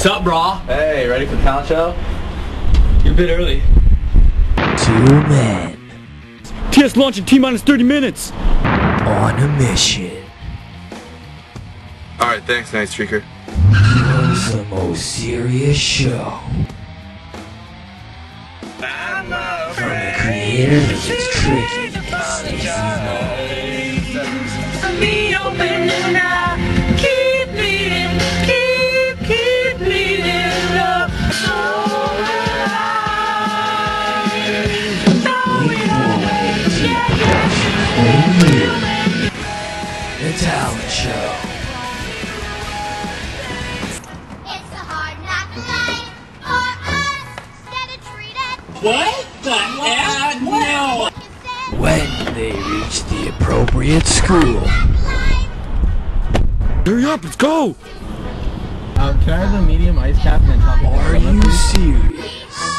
up, brah? Hey, ready for the talent show? You're a bit early. 2 men TS launch in T-minus 30 minutes. on a mission. Alright, thanks, Night Streaker. It's the most serious show. From the creator that gets tricky and Stacy's Be open and keep bleeding, keep bleeding up. So alive. The Talent Show. It's a hard knock life for us. Get it treated. What the heck? No. When they reach the appropriate school. Hurry up, let's go. Can I have the medium ice cap and then top it? Are you serious?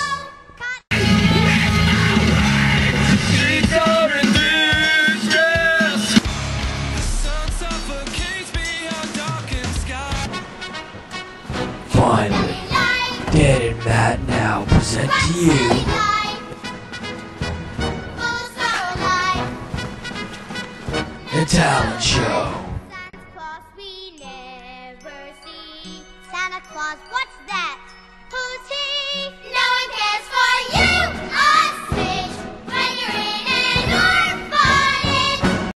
Finally, Dan and Matt now present to you The Talent Show. Santa Claus we never see. Santa Claus, what's that?